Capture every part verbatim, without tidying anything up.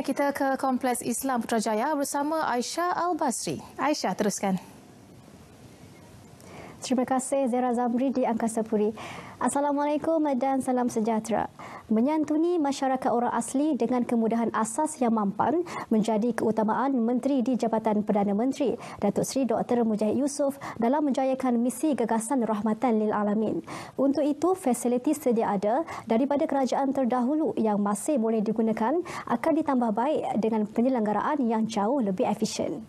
Baik, kita ke Kompleks Islam Putrajaya bersama Aisyah Al-Basri. Aisyah, teruskan. Terima kasih Zara Zamri di Angkasa Puri. Assalamualaikum dan salam sejahtera. Menyantuni masyarakat orang asli dengan kemudahan asas yang mampan menjadi keutamaan Menteri di Jabatan Perdana Menteri, Datuk Seri Doktor Mujahid Yusof, dalam menjayakan misi gagasan Rahmatan lil Alamin. Untuk itu, fasiliti sedia ada daripada kerajaan terdahulu yang masih boleh digunakan akan ditambah baik dengan penyelenggaraan yang jauh lebih efisien.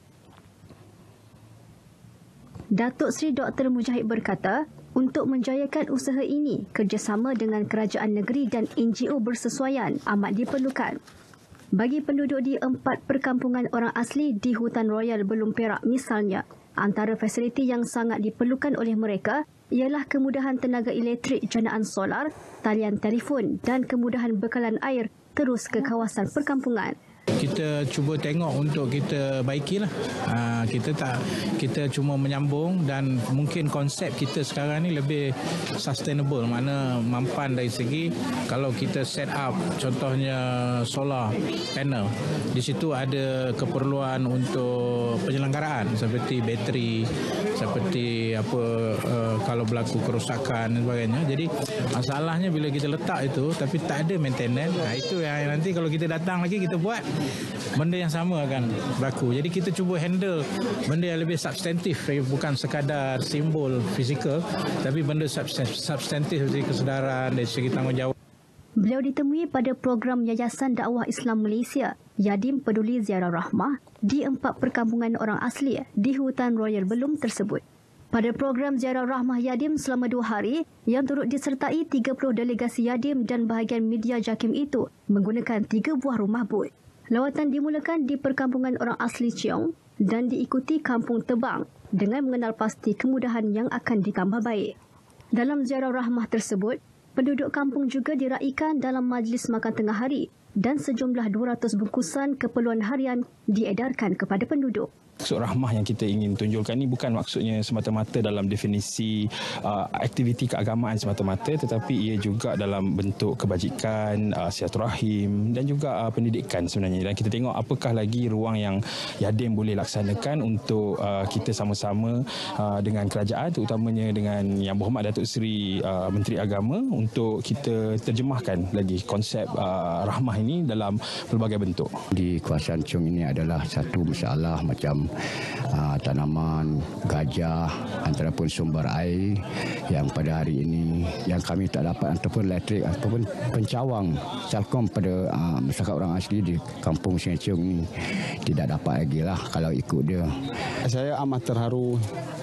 Datuk Seri Doktor Mujahid berkata, untuk menjayakan usaha ini, kerjasama dengan kerajaan negeri dan N G O bersesuaian amat diperlukan. Bagi penduduk di empat perkampungan orang asli di Hutan Royal Belum Perak misalnya, antara fasiliti yang sangat diperlukan oleh mereka ialah kemudahan tenaga elektrik janaan solar, talian telefon dan kemudahan bekalan air terus ke kawasan perkampungan. Kita cuba tengok untuk kita baikilah. Ha, kita tak kita cuma menyambung dan mungkin konsep kita sekarang ni lebih sustainable, mana mampan dari segi kalau kita set up contohnya solar panel, di situ ada keperluan untuk penyelenggaraan seperti bateri, seperti apa uh, kalau berlaku kerosakan dan sebagainya. Jadi masalahnya bila kita letak itu tapi tak ada maintenance, nah, itu yang nanti kalau kita datang lagi kita buat benda yang sama akan berlaku. Jadi kita cuba handle benda yang lebih substantif, bukan sekadar simbol fizikal, tapi benda substantif dari kesedaran, dari segi tanggungjawab. Beliau ditemui pada program Yayasan Dakwah Islam Malaysia, Yadim Peduli Ziarah Rahmah, di empat perkampungan orang asli di Hutan Royal Belum tersebut. Pada program Ziarah Rahmah Yadim selama dua hari, yang turut disertai tiga puluh delegasi Yadim dan bahagian media JAKIM itu menggunakan tiga buah rumah bot. Lawatan dimulakan di perkampungan orang asli Ciong dan diikuti Kampung Tebang dengan mengenal pasti kemudahan yang akan ditambah baik. Dalam ziarah rahmah tersebut, penduduk kampung juga diraikan dalam majlis makan tengah hari dan sejumlah dua ratus bungkusan keperluan harian diedarkan kepada penduduk. Maksud rahmah yang kita ingin tunjulkan ini bukan maksudnya semata-mata dalam definisi uh, aktiviti keagamaan semata-mata, tetapi ia juga dalam bentuk kebajikan, uh, silaturahim dan juga uh, pendidikan sebenarnya. Dan kita tengok apakah lagi ruang yang Yadim boleh laksanakan untuk uh, kita sama-sama uh, dengan kerajaan, terutamanya dengan Yang Berhormat Datuk Seri uh, Menteri Agama, untuk kita terjemahkan lagi konsep uh, rahmah ini dalam pelbagai bentuk. Di kawasan Ciong ini adalah satu masalah macam Uh, tanaman, gajah, antara pun sumber air yang pada hari ini yang kami tak dapat, ataupun elektrik ataupun pencawang Celcom pada uh, masyarakat orang asli di kampung Sungai Ciong ini tidak dapat lagi lah kalau ikut dia. Saya amat terharu,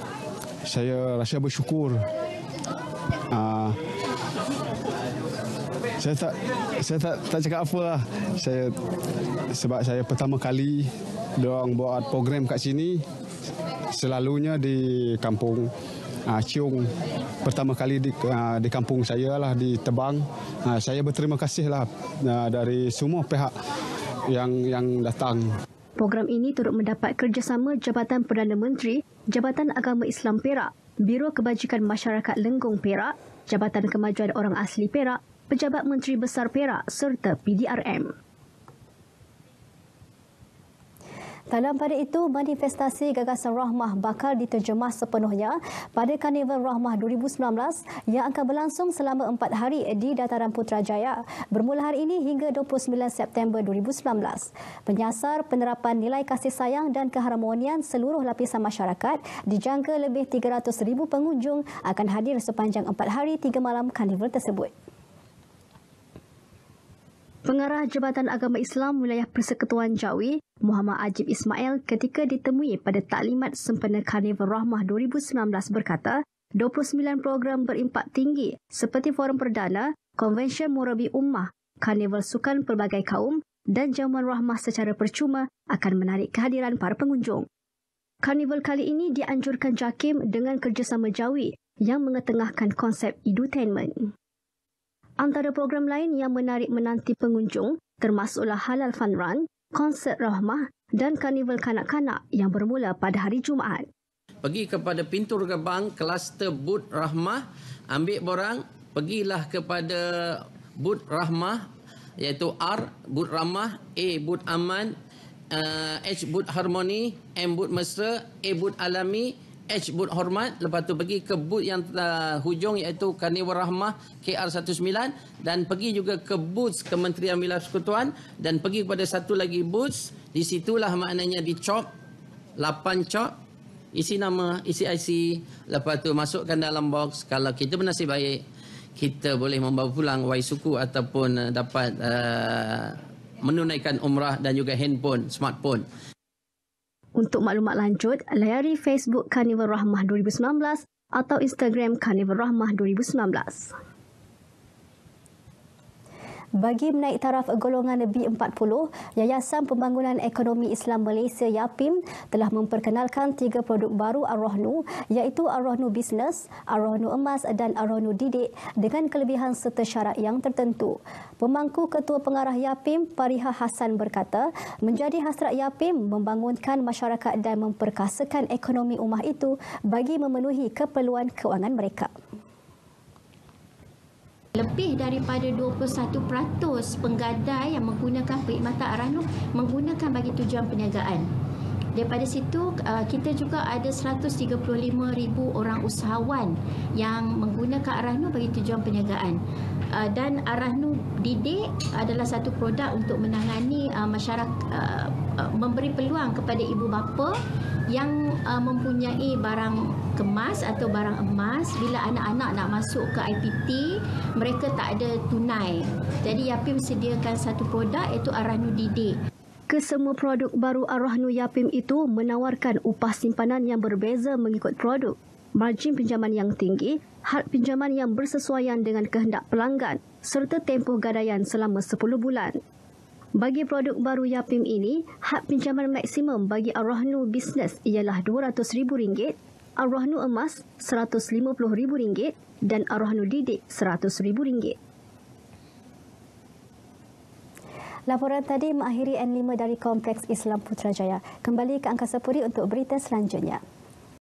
saya rasa bersyukur. Uh, saya tak saya tak tak cakap apa lah. Saya sebab saya pertama kali diorang buat program kat sini, selalunya di kampung uh, Ciong. Pertama kali di uh, di kampung saya lah, di Tebang. Uh, saya berterima kasih lah uh, dari semua pihak yang yang datang. Program ini turut mendapat kerjasama Jabatan Perdana Menteri, Jabatan Agama Islam Perak, Biro Kebajikan Masyarakat Lenggong Perak, Jabatan Kemajuan Orang Asli Perak, Pejabat Menteri Besar Perak serta P D R M. Dalam pada itu, manifestasi gagasan Rahmah bakal diterjemah sepenuhnya pada Karnival Rahmah dua ribu sembilan belas yang akan berlangsung selama empat hari di Dataran Putrajaya bermula hari ini hingga dua puluh sembilan September dua ribu sembilan belas. Penyasar penerapan nilai kasih sayang dan keharmonian seluruh lapisan masyarakat, dijangka lebih tiga ratus ribu pengunjung akan hadir sepanjang empat hari tiga malam Karnival tersebut. Pengarah Jabatan Agama Islam Wilayah Persekutuan Jawi, Muhammad Ajib Ismail, ketika ditemui pada Taklimat Sempena Karnival Rahmah dua ribu sembilan belas berkata, dua puluh sembilan program berimpak tinggi seperti Forum Perdana, Konvensyen Murabi Ummah, Karnival Sukan Pelbagai Kaum dan Jamuan Rahmah secara percuma akan menarik kehadiran para pengunjung. Karnival kali ini dianjurkan JAKIM dengan kerjasama Jawi yang mengetengahkan konsep edutainment. Antara program lain yang menarik menanti pengunjung termasuklah Halal Fun Run, konsert Rahmah dan karnival kanak-kanak yang bermula pada hari Jumaat. Pergi kepada pintu gerbang kluster booth Rahmah, ambil borang, pergilah kepada booth Rahmah, iaitu R, Bud Ramah, A, Bud Aman, uh, H, Bud Harmoni, M, Bud Mesra, A, Bud Alami, H, Bud Hormat. Lepas tu pergi ke bud yang uh, hujung iaitu Karnival Rahmah K R sembilan belas, dan pergi juga ke boots Kementerian Wilayah Persekutuan, dan pergi kepada satu lagi boots. Di situlah maknanya dicop, lapan cop, isi nama, isi I C, lepas tu masukkan dalam box. Kalau kita bernasib baik, kita boleh membawa pulang wai suku ataupun uh, dapat uh, menunaikan umrah dan juga handphone, smartphone. Untuk maklumat lanjut, layari Facebook Karnival Rahmah dua ribu sembilan belas atau Instagram Karnival Rahmah dua ribu sembilan belas. Bagi menaik taraf golongan B empat puluh, Yayasan Pembangunan Ekonomi Islam Malaysia YAPIM telah memperkenalkan tiga produk baru Ar-Rohnu, iaitu Ar-Rohnu Business, Ar-Rohnu Emas dan Ar-Rohnu Didik dengan kelebihan serta syarat yang tertentu. Pemangku Ketua Pengarah YAPIM, Pariha Hassan berkata, menjadi hasrat YAPIM membangunkan masyarakat dan memperkasakan ekonomi ummah itu bagi memenuhi keperluan kewangan mereka. Lebih daripada dua puluh satu peratus penggadai yang menggunakan perkhidmatan Ar-Rohnu menggunakan bagi tujuan perniagaan. Daripada situ, kita juga ada seratus tiga puluh lima ribu orang usahawan yang menggunakan Ar-Rohnu bagi tujuan perniagaan. Dan Ar-Rohnu Didik adalah satu produk untuk menangani masyarakat, memberi peluang kepada ibu bapa yang uh, mempunyai barang kemas atau barang emas. Bila anak-anak nak masuk ke I P T, mereka tak ada tunai. Jadi YAPIM sediakan satu produk iaitu Ar-Rohnu Didik. Kesemua produk baru Ar-Rohnu YAPIM itu menawarkan upah simpanan yang berbeza mengikut produk, margin pinjaman yang tinggi, had pinjaman yang bersesuaian dengan kehendak pelanggan serta tempoh gadaian selama sepuluh bulan. Bagi produk baru YAPIM ini, had pinjaman maksimum bagi Ar-Rohnu Business ialah dua ratus ribu ringgit, Ar-Rohnu Emas seratus lima puluh ribu ringgit dan Ar-Rohnu Didik seratus ribu ringgit. Laporan tadi mengakhiri N lima dari Kompleks Islam Putrajaya. Kembali ke Angkasa Puri untuk berita selanjutnya.